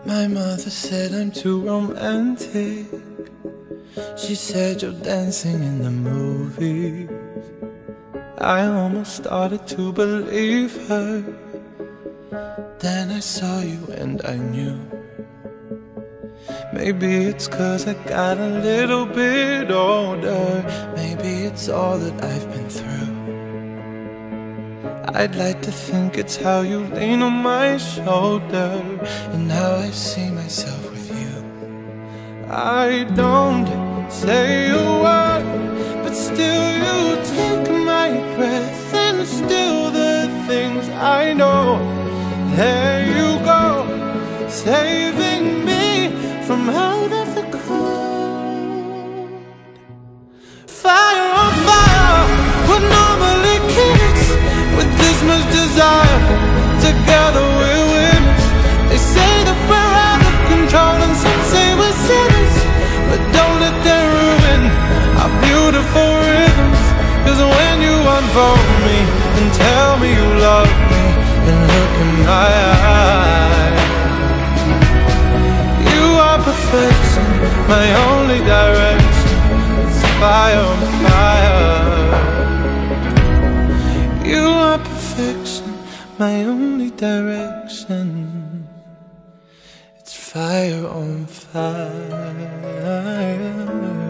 My mother said I'm too romantic. She said you're dancing in the movies. I almost started to believe her. Then I saw you and I knew. Maybe it's 'cause I got a little bit older. Maybe it's all that I've been through. I'd like to think it's how you lean on my shoulder and how I see myself with you. I don't say a word, but still you take my breath. And still the things I know, there you go, saving me from out of the cold. Fire on fire, what normally kids with this much desire. Together we're winners. They say that we're out of control and some say we're sinners, but don't let them ruin our beautiful rhythms. 'Cause when you unfold me and tell me you love me and look in my eyes, you are perfection, my only direction. It's fire on fire. You are perfection, my only direction. It's fire on fire.